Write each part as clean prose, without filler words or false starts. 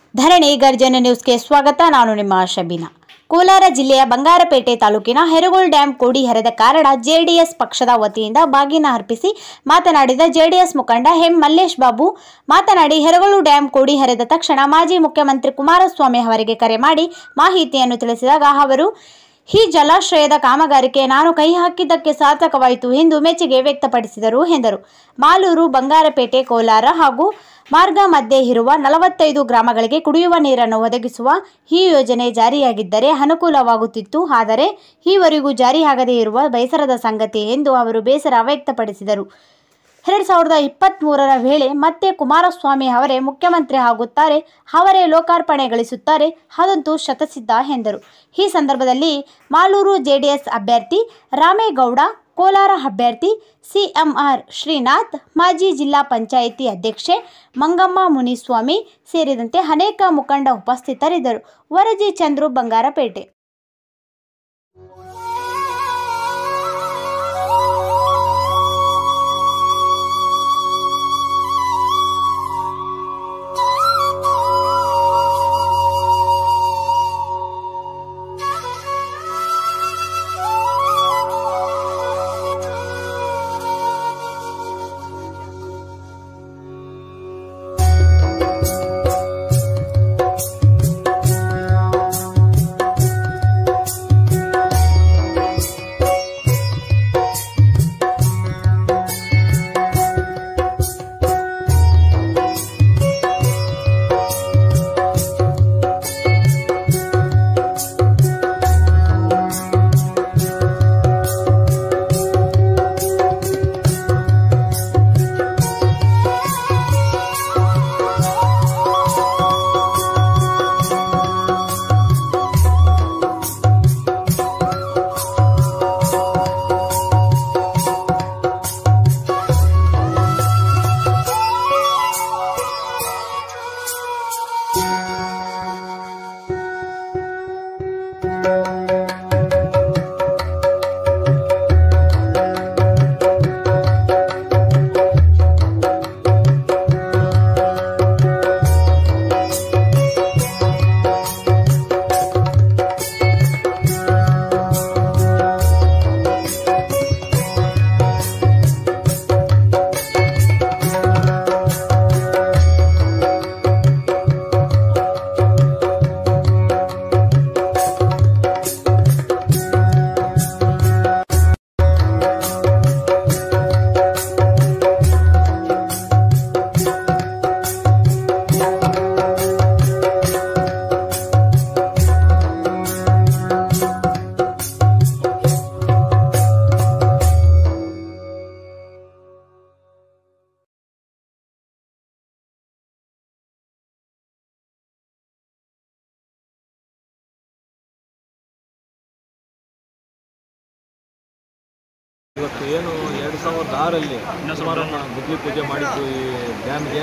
ಧರಣಿ ಗರ್ಜನೆ ನ್ಯೂಸ್ಗೆ ಸ್ವಾಗತ. ನಾನು ನಿಮ್ಮ ಶಬೀನಾ. ಕೋಲಾರ ಜಿಲ್ಲೆಯ ಬಂಗಾರಪೇಟೆ ತಾಲೂಕಿನ ಹೆರಗೋಳ್ ಡ್ಯಾಂ ಕೋಡಿ ಹರಿದ ಕಾರಣ ಜೆಡಿಎಸ್ ಪಕ್ಷದ ವತಿಯಿಂದ ಬಾಗಿನ ಅರ್ಪಿಸಿ ಮಾತನಾಡಿದ ಜೆಡಿಎಸ್ ಮುಖಂಡ ಎಂ ಮಲ್ಲೇಶ್ ಬಾಬು ಮಾತನಾಡಿ, ಹೆರಗೋಳು ಡ್ಯಾಂ ಕೋಡಿ ಹರಿದ ತಕ್ಷಣ ಮಾಜಿ ಮುಖ್ಯಮಂತ್ರಿ ಕುಮಾರಸ್ವಾಮಿ ಅವರಿಗೆ ಕರೆ ಮಾಡಿ ಮಾಹಿತಿಯನ್ನು ತಿಳಿಸಿದಾಗ ಅವರು ಈ ಜಲಾಶಯದ ಕಾಮಗಾರಿಕೆ ನಾನು ಕೈ ಹಾಕಿದ್ದಕ್ಕೆ ಸಾರ್ಥಕವಾಯಿತು ಎಂದು ಮೆಚ್ಚುಗೆ ವ್ಯಕ್ತಪಡಿಸಿದರು ಎಂದರು. ಮಾಲೂರು, ಬಂಗಾರಪೇಟೆ, ಕೋಲಾರ ಹಾಗೂ ಮಾರ್ಗ ಮಧ್ಯೆ ಇರುವ 45 ಗ್ರಾಮಗಳಿಗೆ ಕುಡಿಯುವ ನೀರನ್ನು ಒದಗಿಸುವ ಈ ಯೋಜನೆ ಜಾರಿಯಾಗಿದ್ದರೆ ಅನುಕೂಲವಾಗುತ್ತಿತ್ತು. ಆದರೆ ಈವರೆಗೂ ಜಾರಿಯಾಗದೇ ಇರುವ ಬೇಸರದ ಸಂಗತಿ ಎಂದು ಅವರು ಬೇಸರ ವ್ಯಕ್ತಪಡಿಸಿದರು. 2023ರ ವೇಳೆ ಮತ್ತೆ ಕುಮಾರಸ್ವಾಮಿ ಅವರೇ ಮುಖ್ಯಮಂತ್ರಿ ಆಗುತ್ತಾರೆ, ಅವರೇ ಲೋಕಾರ್ಪಣೆಗೊಳಿಸುತ್ತಾರೆ, ಅದಂತೂ ಶತಸಿದ್ಧ ಎಂದರು. ಈ ಸಂದರ್ಭದಲ್ಲಿ ಮಾಲೂರು ಜೆಡಿಎಸ್ ಅಭ್ಯರ್ಥಿ ರಾಮೇಗೌಡ, ಕೋಲಾರ ಅಭ್ಯರ್ಥಿ ಸಿಎಂಆರ್ ಶ್ರೀನಾಥ್, ಮಾಜಿ ಜಿಲ್ಲಾ ಪಂಚಾಯಿತಿ ಅಧ್ಯಕ್ಷೆ ಮಂಗಮ್ಮ ಮುನಿಸ್ವಾಮಿ ಸೇರಿದಂತೆ ಅನೇಕ ಮುಖಂಡ ಉಪಸ್ಥಿತರಿದ್ದರು. ವರದಿ ಚಂದ್ರು, ಬಂಗಾರಪೇಟೆ. ಇವತ್ತು ಏನು 2006ರಲ್ಲಿ ಕುಮಾರಣ್ಣ ಗುದ್ಲಿ ಪೂಜೆ ಮಾಡಿದ್ದು ಈ ಡ್ಯಾಮ್ಗೆ,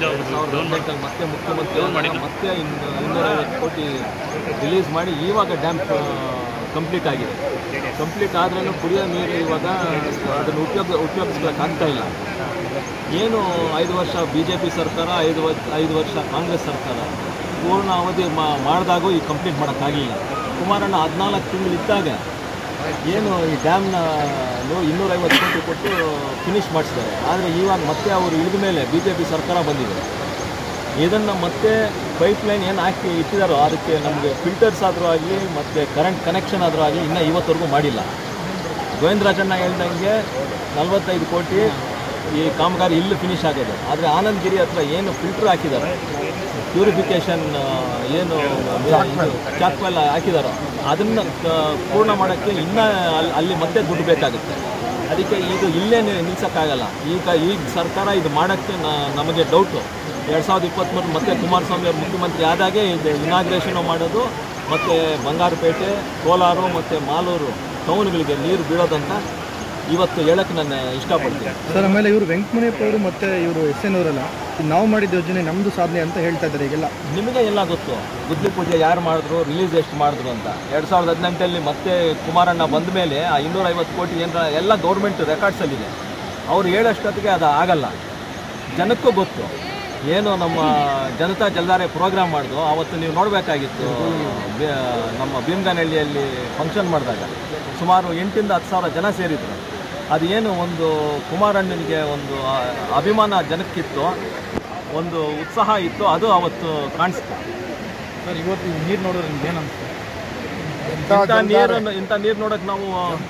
2018 ಮತ್ತೆ ಮುಖ್ಯಮಂತ್ರಿ ಮತ್ತೆ 250 ಕೋಟಿ ರಿಲೀಸ್ ಮಾಡಿ ಇವಾಗ ಡ್ಯಾಮ್ ಕಂಪ್ಲೀಟ್ ಆಗಿದೆ. ಕಂಪ್ಲೀಟ್ ಆದ್ರೂ ಕುಡಿಯೋ ನೀರು ಇವಾಗ ಅದನ್ನು ಉಪಯೋಗಿಸ್ಲಿಕ್ಕಾಗ್ತಾ ಇಲ್ಲ. ಏನು 5 ವರ್ಷ BJP ಸರ್ಕಾರ, 5 ವರ್ಷ ಕಾಂಗ್ರೆಸ್ ಸರ್ಕಾರ ಪೂರ್ಣ ಅವಧಿ ಮಾಡಿದಾಗೂ ಈ ಕಂಪ್ಲೀಟ್ ಮಾಡೋಕ್ಕಾಗಲಿಲ್ಲ. ಕುಮಾರಣ್ಣ 14 ತಿಂಗಳಿದ್ದಾಗ ಏನು ಈ ಡ್ಯಾಮ್ನ 250 ಕೋಟಿ ಕೊಟ್ಟು ಫಿನಿಷ್ ಮಾಡಿಸಿದ್ದಾರೆ. ಆದರೆ ಇವಾಗ ಮತ್ತೆ ಅವರು ಇಳಿದ ಮೇಲೆ BJP ಸರ್ಕಾರ ಬಂದಿದೆ. ಇದನ್ನು ಮತ್ತೆ ಪೈಪ್ಲೈನ್ ಏನು ಹಾಕಿ ಇಟ್ಟಿದ್ದಾರೋ ಅದಕ್ಕೆ ನಮಗೆ ಫಿಲ್ಟರ್ಸ್ ಆದರೂ ಆಗಲಿ ಮತ್ತು ಕರೆಂಟ್ ಕನೆಕ್ಷನ್ ಆದರೂ ಆಗಲಿ ಇನ್ನೂ ಇವತ್ತವರೆಗೂ ಮಾಡಿಲ್ಲ. ಗೋವಿಂದರಾಜಣ್ಣ ಹೇಳ್ದಂಗೆ 45 ಕೋಟಿ ಈ ಕಾಮಗಾರಿ ಇಲ್ಲಿ ಫಿನಿಷ್ ಆಗಿದೆ. ಆದರೆ ಆನಂದಗಿರಿ ಹತ್ರ ಏನು ಫಿಲ್ಟರ್ ಹಾಕಿದ್ದಾರೆ, ಪ್ಯೂರಿಫಿಕೇಷನ್ ಏನು ಚಾಕ್ವೆಲ್ ಹಾಕಿದಾರೋ ಅದನ್ನು ಪೂರ್ಣ ಮಾಡೋಕ್ಕೆ ಇನ್ನೂ ಅಲ್ಲಿ ಮತ್ತೆ ದುಡ್ಡು ಬೇಕಾಗುತ್ತೆ. ಅದಕ್ಕೆ ಇದು ಇಲ್ಲೇ ನಿಲ್ಸೋಕ್ಕಾಗಲ್ಲ. ಈಗ ಸರ್ಕಾರ ಇದು ಮಾಡೋಕ್ಕೆ ನಮಗೆ ಡೌಟು. 2023 ಮತ್ತೆ ಕುಮಾರಸ್ವಾಮಿ ಅವರು ಮುಖ್ಯಮಂತ್ರಿ ಆದಾಗೆ ಇದು ಇನಾಗ್ರೇಷನು ಮಾಡೋದು ಮತ್ತು ಬಂಗಾರಪೇಟೆ, ಕೋಲಾರ ಮತ್ತು ಮಾಲೂರು ಟೌನ್ಗಳಿಗೆ ನೀರು ಬೀಳೋದಂತ ಇವತ್ತು ಹೇಳಕ್ಕೆ ನಾನು ಇಷ್ಟಪಡ್ತೀನಿ ಸರ್. ಆಮೇಲೆ ಇವರು ವೆಂಕಟಮಣಿಯಪ್ಪ ಅವರು ಮತ್ತು ಇವರು SN ಅವರೆಲ್ಲ ನಾವು ಮಾಡಿದ ಯೋಜನೆ ನಮ್ಮದು ಸಾಧನೆ ಅಂತ ಹೇಳ್ತಾ ಇದ್ದಾರೆ. ಈಗೆಲ್ಲ ನಿಮಗೆ ಎಲ್ಲ ಗೊತ್ತು ಗುದ್ಲಿ ಪೂಜೆ ಯಾರು ಮಾಡಿದ್ರು, ರಿಲೀಸ್ ಎಷ್ಟು ಮಾಡಿದ್ರು ಅಂತ. 2018ರಲ್ಲಿ ಮತ್ತೆ ಕುಮಾರಣ್ಣ ಬಂದ ಮೇಲೆ ಆ 250 ಕೋಟಿ ಏನರ ಎಲ್ಲ ಗೌರ್ಮೆಂಟ್ ರೆಕಾರ್ಡ್ಸಲ್ಲಿದೆ. ಅವ್ರು ಹೇಳೋಷ್ಟೊತ್ತಿಗೆ ಅದು ಆಗಲ್ಲ. ಜನಕ್ಕೂ ಗೊತ್ತು ಏನು ನಮ್ಮ ಜನತಾ ಜಲ್ದಾರೆ ಪ್ರೋಗ್ರಾಮ್ ಮಾಡಿದ್ರು ಆವತ್ತು ನೀವು ನೋಡಬೇಕಾಗಿತ್ತು. ನಮ್ಮ ಭೀಮಗಾನಹಳ್ಳಿಯಲ್ಲಿ ಫಂಕ್ಷನ್ ಮಾಡಿದಾಗ ಸುಮಾರು 8,000 to 10,000 ಜನ ಸೇರಿದ್ರು. ಅದು ಏನು ಒಂದು ಕುಮಾರಣ್ಣನಿಗೆ ಒಂದು ಅಭಿಮಾನ ಜನಕ್ಕಿತ್ತು, ಒಂದು ಉತ್ಸಾಹ ಇತ್ತು, ಅದು ಅವತ್ತು ಕಾಣಿಸ್ತು. ಸರ್ ಇವತ್ತು ನೀರು ನೋಡಿದ್ರೆ ನಿಮ್ಗೆ ಏನು ಅನಿಸ್ತು? ಇಂಥ ನೀರು ನೋಡೋಕೆ ನಾವು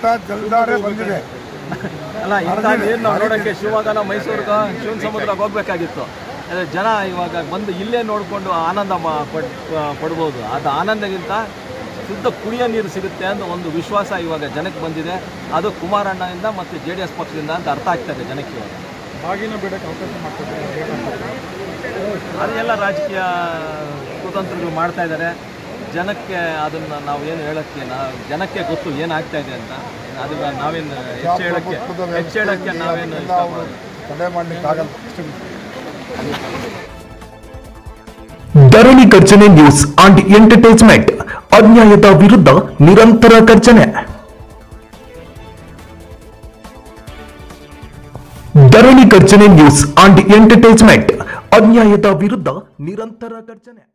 ಅಲ್ಲ, ಇಂಥ ನೀರು ನಾವು ನೋಡೋಕ್ಕೆ ಶಿವಮೊಗ್ಗನ ಮೈಸೂರಿಗೆ ಶಿವನ ಸಮುದ್ರಕ್ಕೆ ಹೋಗ್ಬೇಕಾಗಿತ್ತು. ಜನ ಇವಾಗ ಬಂದು ಇಲ್ಲೇ ನೋಡಿಕೊಂಡು ಆನಂದ ಪಡ್ಬೋದು. ಅದು ಆನಂದಗಿಂತ ಶುದ್ಧ ಕುಡಿಯೋ ನೀರು ಸಿಗುತ್ತೆ ಅಂತ ಒಂದು ವಿಶ್ವಾಸ ಇವಾಗ ಜನಕ್ಕೆ ಬಂದಿದೆ. ಅದು ಕುಮಾರಣ್ಣನಿಂದ ಮತ್ತು JDS ಪಕ್ಷದಿಂದ ಅಂತ ಅರ್ಥ ಆಗ್ತದೆ ಜನಕ್ಕೆ. ಇವಾಗ ಬಾಗಿನ ಬಿಡೋಕ್ಕೆ ಅವಕಾಶ ಮಾಡ್ತಾರೆ, ಅದೆಲ್ಲ ರಾಜಕೀಯ ಕುತಂತ್ರಗಳು ಮಾಡ್ತಾ ಇದ್ದಾರೆ. ಜನಕ್ಕೆ ಅದನ್ನು ನಾವು ಏನು ಹೇಳೋಕ್ಕೆ ಜನಕ್ಕೆ ಗೊತ್ತು ಏನಾಗ್ತಾ ಇದೆ ಅಂತ. ಅದನ್ನು ನಾವೇನು ಹೆಚ್ಚು ಹೇಳೋಕ್ಕೆ ನಾವೇನು ತಡೆ ಮಾಡಲಿಕ್ಕಾಗಲ್ಲ. Dharani Garjane news and entertainment. ಅನ್ಯಾಯದ ವಿರುದ್ಧ ನಿರಂತರ ಗರ್ಜನೆ. Dharani Garjane news and entertainment. ಅನ್ಯಾಯದ ವಿರುದ್ಧ ನಿರಂತರ ಗರ್ಜನೆ.